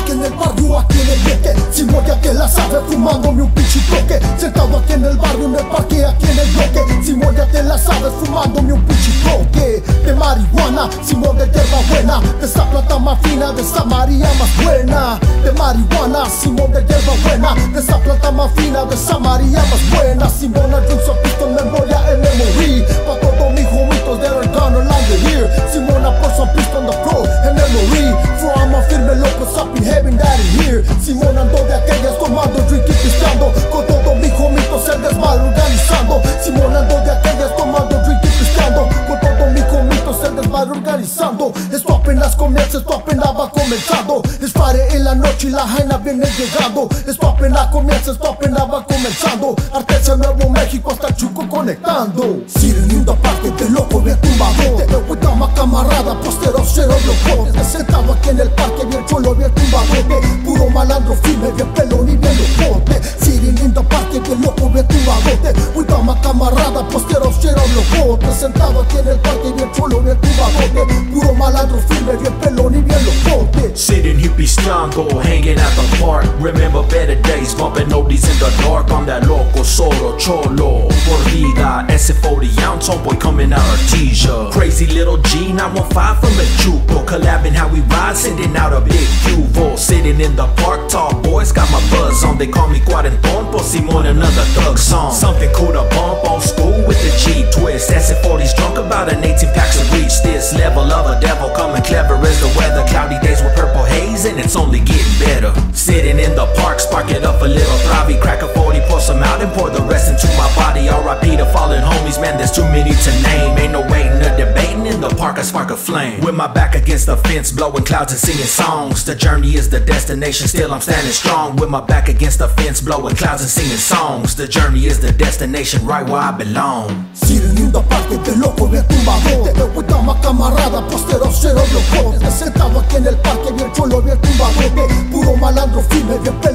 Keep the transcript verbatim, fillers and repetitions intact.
aquí en el barrio, aquí en el bloque. Si voy a que la sabe, fumándome un pinche bloque. Sentado aquí en el barrio, en el parque, aquí en el bloque. Si voy a que la sabe, fumándome un pinche bloque. De marihuana, si voy de hierba buena. De esa planta más fina, de esa María más buena. De marihuana, si voy de hierba buena. De esa planta más fina, de esa María más buena. Si voy a drink some pistol, memoria en memory. Pa' todos mis homitos that are gonna land the here. Si voy a pour some pistol on the floor en memory. From a firme loco, sapping heaven that in here. Si voy ando de aquellas tomando, drinking, pisteando. Con todos mis homitos el desmadre organizando. Si voy ando de aquellas tomando, drinking, pisteando. Con todos mis homitos el desmadre organizando. Esto apenas comienza, esto apenas va comenzando. Es pare en la noche y la jaina viene llegando. Esto apenas comienza, esto apenas va comenzando. Artesia Nuevo México hasta el Chuco conectando. Sirviendo aparte de loco bien tumbado. Te veo dama camarada, postero cero loco. Te sentado aquí en el parque bien chulo, bien tumbado. Puro malandro firme, bien pelón y bien locote. Sirviendo aparte bien loco, bien tumbado. Uy dama camarada, postero cero loco. Te sentado aquí en el parque bien chulo, bien tumbado. Puro malandro firme, bien pelón y bien locote. Sitting hippie stongo, hanging at the park. Remember better days, bumping oldies in the dark. I'm that loco, solo, cholo, por vida. S forty ounce, homeboy coming out Artesia. Crazy little G, nine one five from the Chuco. Collabing how we ride, sending out a big Cuvo. Sitting in the park, tall boys got my buzz on. They call me Cuarentón, por Simon, another thug song. Something cool to bump, old school with the G twist. S forty's drunk, about an eighteen packs to reach this level of a devil. Coming clever as the weather, cloudy days with purple haze, and it's only getting better. Sitting in the park, spark it up a little throbbly. Crack a forty, pour some out and pour the rest into my body. R I P to fallen homies, man, there's too many to name. Ain't no waiting or debating, in the park I spark a flame. With my back against the fence, blowing clouds and singing songs. The journey is the destination, still I'm standing strong. With my back against the fence, blowing clouds and singing songs. The journey is the destination, right where I belong. Sirviendo aparte de loco bien tumbado. Te veo dama camarada, postero cero loco. Te sentado aquí en el parque bien chulo, bien tumbado. Puro malandro firme, bien